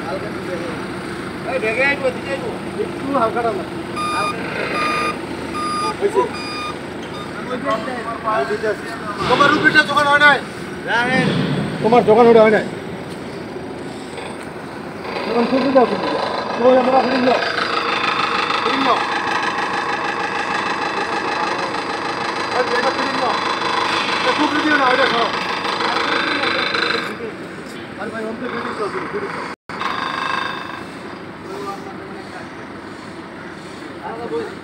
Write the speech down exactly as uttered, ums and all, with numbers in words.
এই ঢেকে আইবো দিকে আইবো একটু হালকা না তোমার রুপিটা দোকান হয় নাই তোমার দোকান ওটা হয় নাই দোকান খুঁজে যাও তুমি আমরা ফিরিং যাও ফিরিং যাও এটা ফিরিং যাও খুঁজে দিও না ওইটা খাও আর ভাই অন্তে ফিরিং যাও ফিরিং যাও